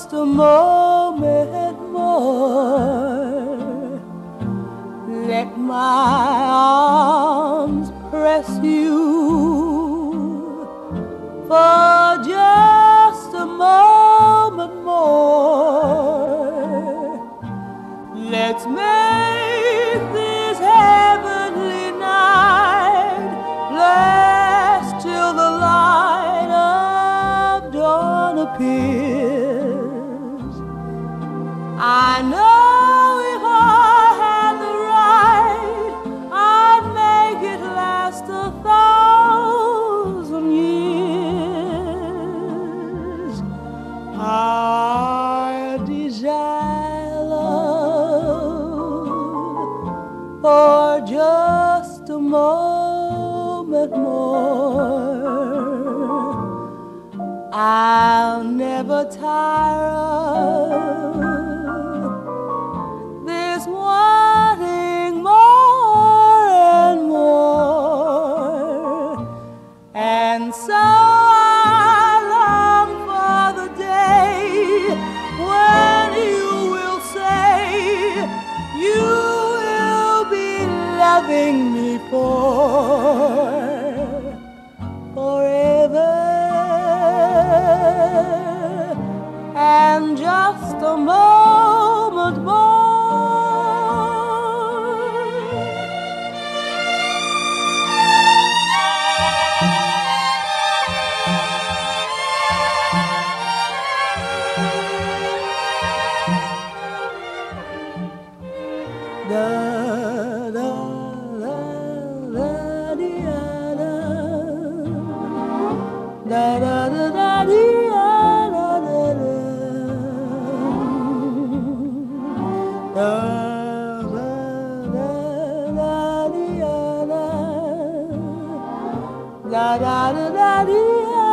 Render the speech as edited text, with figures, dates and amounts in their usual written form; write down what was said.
just a moment more. Let my arms press you for just a moment more. Let's make this heavenly night last till the light of dawn appears. I know if I had the right, I'd make it last 1,000 years. I desire love for just a moment more. I'll never tire of this wanting more and more. And so I long for the day when you will say you will be loving me forever. And just a moment more. Da da da da dee da da da da dee. Da da da da da